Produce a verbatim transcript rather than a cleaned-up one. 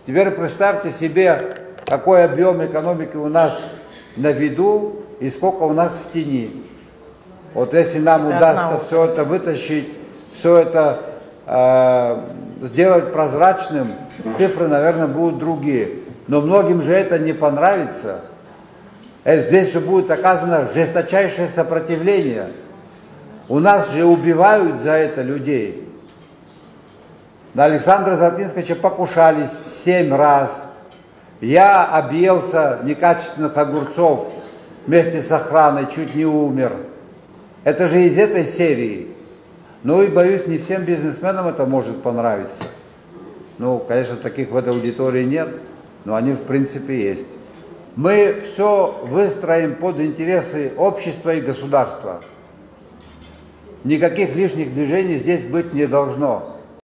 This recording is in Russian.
Теперь представьте себе, какой объем экономики у нас на виду и сколько у нас в тени. Вот если нам это удастся все это вытащить, все это э, сделать прозрачным, цифры, наверное, будут другие. Но многим же это не понравится. Здесь же будет оказано жесточайшее сопротивление. У нас же убивают за это людей. На Александра Золотинского покушались семь раз. Я объелся некачественных огурцов вместе с охраной, чуть не умер. Это же из этой серии. Ну и, боюсь, не всем бизнесменам это может понравиться. Ну, конечно, таких в этой аудитории нет, но они в принципе есть. Мы все выстроим под интересы общества и государства. Никаких лишних движений здесь быть не должно.